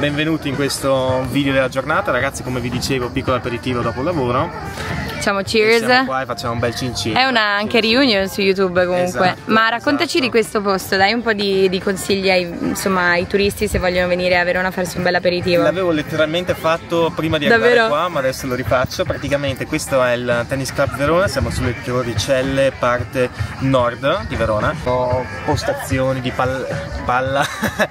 benvenuti in questo video della giornata, ragazzi. Come vi dicevo, piccolo aperitivo dopo il lavoro. Facciamo cheers. Siamo qua e facciamo un bel cin cin. È una anche reunion su YouTube comunque. Esatto, ma raccontaci di questo posto, dai un po' di consigli ai turisti se vogliono venire a Verona a farsi un bel aperitivo. L'avevo letteralmente fatto prima di arrivare qua, ma adesso lo rifaccio. Praticamente questo è il Tennis Club Verona, siamo sulle Torricelle, parte nord di Verona. Ho postazioni di palle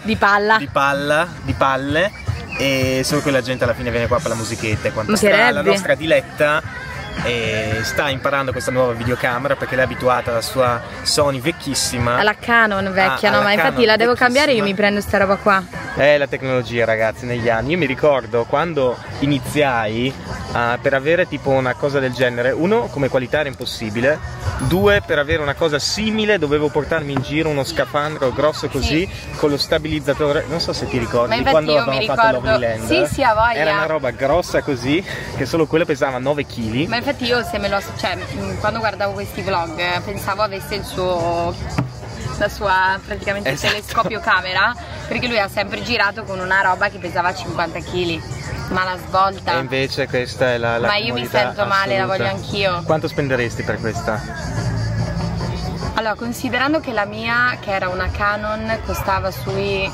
e solo che la gente alla fine viene qua per la musichetta e quanto sta. La nostra Diletta sta imparando questa nuova videocamera perché lei è abituata alla sua Sony vecchissima, alla Canon vecchia, no? Ma infatti la devo cambiare, io mi prendo sta roba qua. È la tecnologia, ragazzi, negli anni. Io mi ricordo quando iniziai per avere tipo una cosa del genere, uno, come qualità era impossibile, due, per avere una cosa simile dovevo portarmi in giro uno scafandro grosso così, sì, con lo stabilizzatore. Non so se ti ricordi di quando avevamo fatto Lovely Land. Sì, sì, a voglia. Era una roba grossa così, che solo quello pesava 9 kg. Ma infatti io quando guardavo questi vlog pensavo avesse la sua praticamente telescopio camera, perché lui ha sempre girato con una roba che pesava 50 kg. Ma la svolta. E invece questa è la ma io mi sento male, la voglio anch'io. Quanto spenderesti per questa? Allora, considerando che la mia, che era una Canon, costava sui,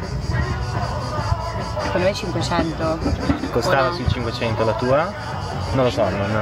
secondo me 500. Costava sui 500 la tua? Non lo so,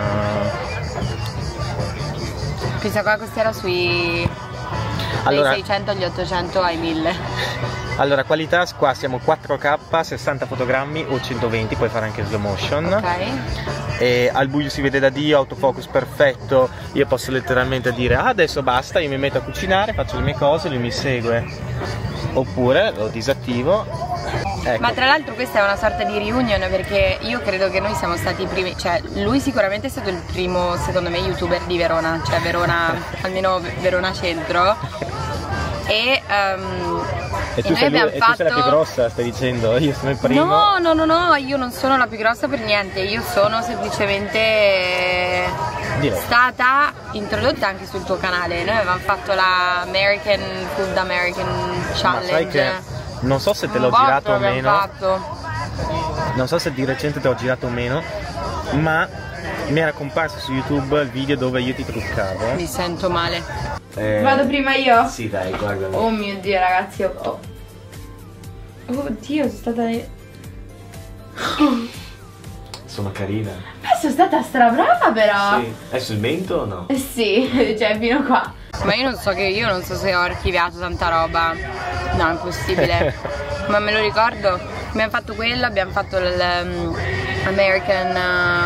questa qua costerà sui dai 600 agli 800 ai 1000. Allora, qualità qua siamo 4K, 60 fotogrammi o 120, puoi fare anche slow motion. Ok. E al buio si vede da Dio, autofocus perfetto. Io posso letteralmente dire adesso basta, io mi metto a cucinare, faccio le mie cose, lui mi segue. Oppure lo disattivo. Ecco. Ma tra l'altro questa è una sorta di reunion, perché io credo che noi siamo stati i primi, cioè lui sicuramente è stato il primo, secondo me, youtuber di Verona, cioè Verona, almeno Verona centro. E tu sei la più grossa, stai dicendo? Io sono il primo? No, io non sono la più grossa per niente, io sono semplicemente stata introdotta anche sul tuo canale. Noi avevamo fatto la American Food American Challenge. Ma sai che non so se te l'ho girato o meno. Non so se di recente te l'ho girato o meno, ma mi era comparso su YouTube il video dove io ti truccavo. Mi sento male. Vado prima io? Sì, dai, guarda. Oh mio Dio, ragazzi, oh Dio, sono stata... Sono carina. Sono stata strabrava però. Sì. È sul mento o no? Sì, cioè fino qua. Ma io non so se ho archiviato tanta roba. No, è impossibile. Ma me lo ricordo. Abbiamo fatto quello, abbiamo fatto l'American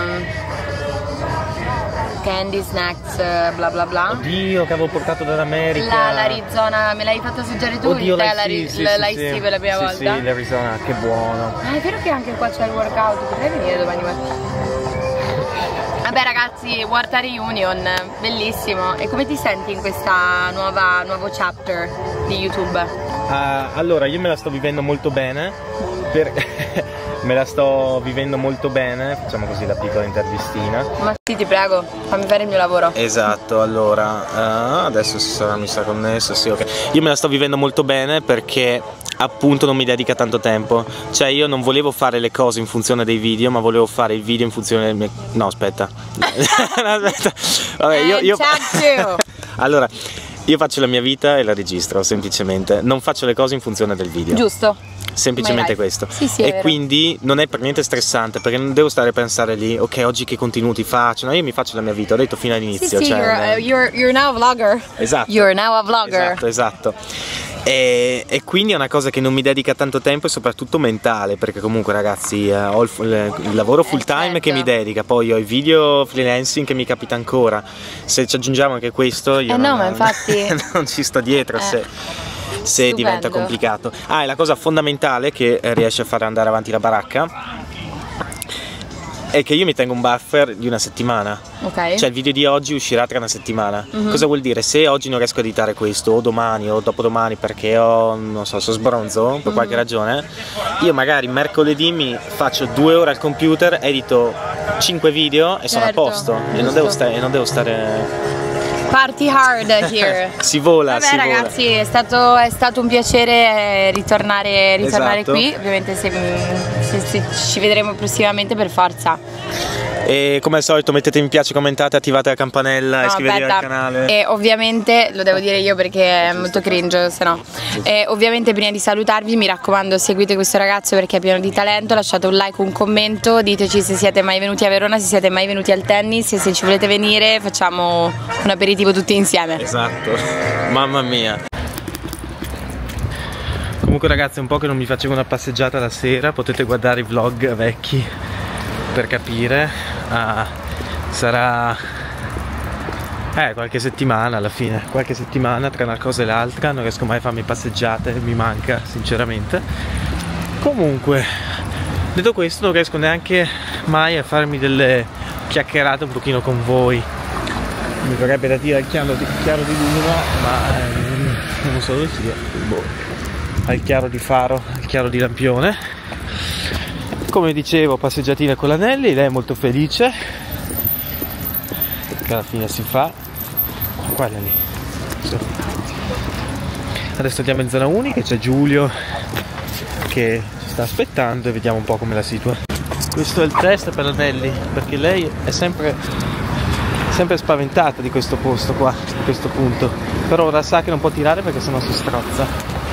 candy snacks bla bla bla. Oddio, che avevo portato dall'America. L'Arizona, me l'hai fatta assaggiare tu? Oddio, l'Ice tea per la prima volta? Sì, l'Arizona, che buono. Ma è vero che anche qua c'è il workout, potrei venire domani mattina. Vabbè ragazzi, What a Reunion, bellissimo. E come ti senti in questa nuovo chapter di YouTube? Allora, io me la sto vivendo molto bene. Facciamo così la piccola intervistina. Ma sì, ti prego, fammi fare il mio lavoro. Esatto, allora, adesso mi sta connesso, sì, ok. Io me la sto vivendo molto bene perché appunto non mi dedica tanto tempo. Cioè io non volevo fare le cose in funzione dei video, ma volevo fare il video in funzione del mio... No, aspetta. Aspetta. Vabbè, allora, io faccio la mia vita e la registro, semplicemente. Non faccio le cose in funzione del video. Giusto. Semplicemente questo. Sì, e quindi non è per niente stressante, perché non devo stare a pensare lì, ok, oggi che contenuti faccio. No, io mi faccio la mia vita, ho detto fino all'inizio. Sì, cioè, you're now a vlogger. Esatto. You're now a vlogger. Esatto. E quindi è una cosa che non mi dedica tanto tempo e soprattutto mentale, perché comunque ragazzi ho il lavoro full time che mi dedica, poi ho i video freelancing che mi capita ancora. Se ci aggiungiamo anche questo io no, ma infatti non ci sto dietro se diventa complicato. E la cosa fondamentale che riesce a fare andare avanti la baracca è che io mi tengo un buffer di una settimana. Ok. Cioè il video di oggi uscirà tra una settimana. Cosa vuol dire? Se oggi non riesco a editare questo, o domani o dopodomani, perché non so, sono sbronzo per qualche ragione, io magari mercoledì mi faccio 2 ore al computer, edito 5 video e sono a posto. E non devo stare Party hard here. Si vola, Vabbè, si ragazzi, vola. è stato un piacere ritornare Esatto. qui. Ovviamente se ci vedremo prossimamente per forza. E come al solito mettete mi piace, commentate, attivate la campanella, iscrivetevi al canale. E ovviamente, lo devo dire io perché è molto cringe, se no. E ovviamente prima di salutarvi mi raccomando, seguite questo ragazzo perché è pieno di talento, lasciate un like, un commento, diteci se siete mai venuti a Verona, se siete mai venuti al tennis e se ci volete venire facciamo un aperitivo tutti insieme. Esatto, mamma mia. Comunque ragazzi, è un po' che non mi facevo una passeggiata la sera, potete guardare i vlog vecchi per capire. Sarà qualche settimana alla fine, qualche settimana tra una cosa e l'altra, non riesco mai a farmi passeggiate, mi manca sinceramente. Comunque, detto questo, non riesco neanche mai a farmi delle chiacchierate un pochino con voi. Mi verrebbe da dire al chiaro di luna, ma non so dove sia, al chiaro di faro, al chiaro di lampione. Come dicevo, passeggiatina con l'Anelli, lei è molto felice che alla fine si fa. Guarda lì. Adesso andiamo in zona unica, c'è Giulio che ci sta aspettando e vediamo un po' come la situa. Questo è il test per l'Anelli, perché lei è sempre spaventata di questo posto qua, di questo punto. Però ora sa che non può tirare perché sennò si strozza.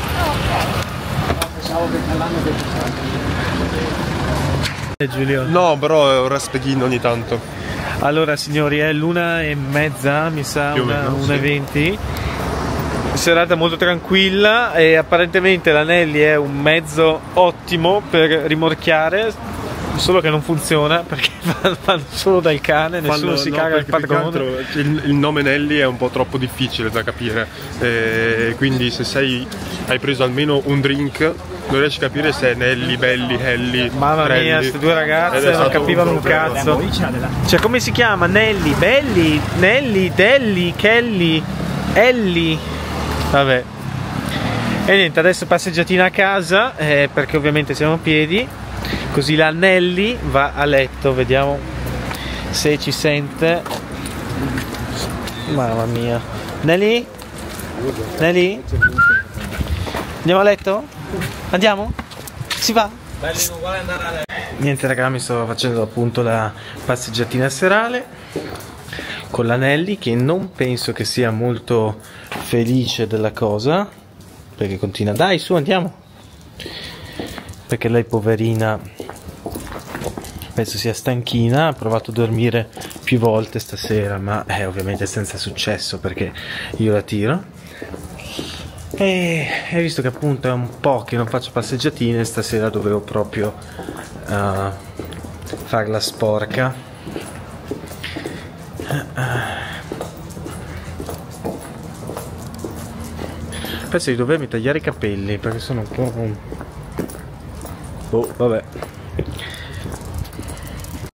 Pensavo che l'anno Giulio. No, però è un raspechino ogni tanto. Allora signori, è l'1:30, mi sa, 1:20. Serata molto tranquilla e apparentemente l'Anelli è un mezzo ottimo per rimorchiare, solo che non funziona perché vanno solo dal cane, nessuno si caga il padrone. Il nome Nelly è un po' troppo difficile da capire, quindi se hai preso almeno un drink non riesci a capire se è Nelly, Belly, Helly. Mamma mia, queste due ragazze non capivano un cazzo. Cioè, come si chiama? Nelly, Belly, Nelly, Delly, Kelly, Ellie. Vabbè. E niente, adesso passeggiatina a casa, perché ovviamente siamo a piedi. Così la Nelly va a letto, vediamo se ci sente. Mamma mia. Nelly? Nelly? Andiamo a letto? Andiamo? Si va? Niente raga, mi sto facendo appunto la passeggiatina serale con l'Anelli, che non penso che sia molto felice della cosa, perché continua, dai su andiamo, perché lei poverina penso sia stanchina, ha provato a dormire più volte stasera, ma ovviamente senza successo perché io la tiro. E visto che appunto è un po' che non faccio passeggiatine, stasera dovevo proprio farla sporca. Penso di dovermi tagliare i capelli perché sono un po'... Oh, vabbè.